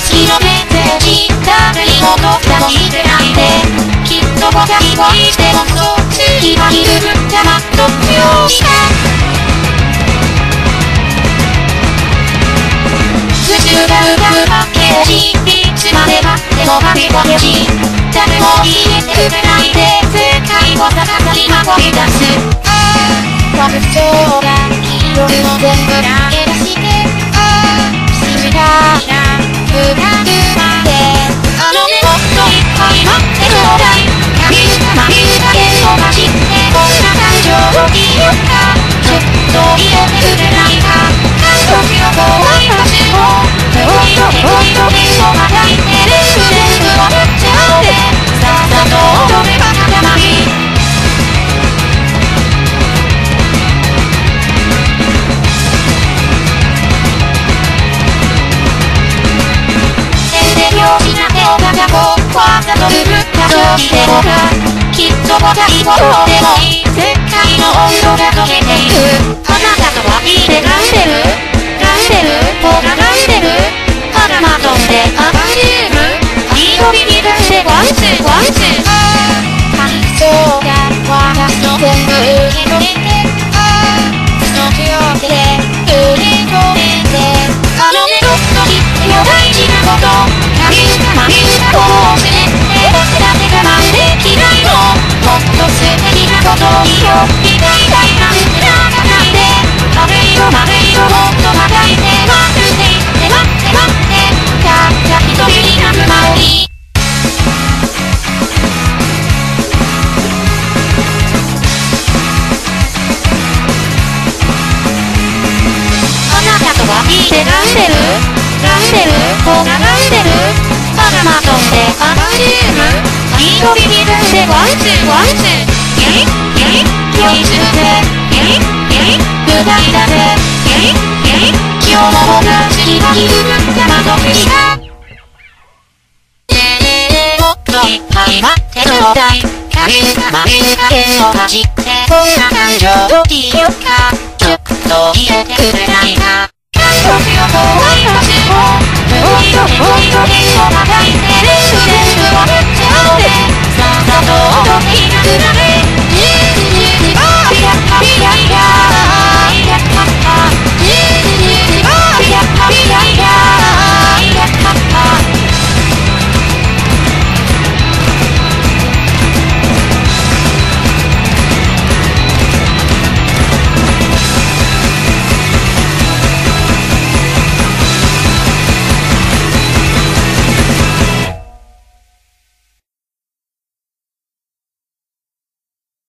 月のメッセージ誰にもとったもしてないできっと僕が恋してもそう次はゆるったまっとよした宇宙が歌うパッケージいつまで待っても旅パッケージ誰も言えてくれないで世界を探さ今飛び出す特徴が記憶も全部投げ出して静かな不安まであのねもっといっぱい待ってちょうだい旅したまみだけを走ってこんな感情を記憶かちょっと入れてくれないか時の怖い話を手を色でをまたいて全部を塗っちゃおうぜさっさと踊れば固まり全然用しな手をかかこうわざと振るった調子でほらきっと僕が一言でもいい世界の温度が溶けているあなたとはいいでらしてるほららしてるまだまとんで上がってる一人に出してワンツー感想が私の全部受け止めてその気を手で受け止めてあのねどっと言ってよ大事なこと旅したまみしたこうして僕だって我慢できないのもっと素敵なことを言おうみたいな知らないでまべよもっとまたいて待ってたった一人になる間をいいあなたとはいいでらしてるほららしてるまだまとんで上がってる一人に出してワンツー恋するぜ無駄だぜ今日も僕が次はゆるったまとくしたねえもっといっぱい待ってちょうだい旅したまみだけを走ってこんな感情を言おうかちょっと入れてくれないか時を怖い話を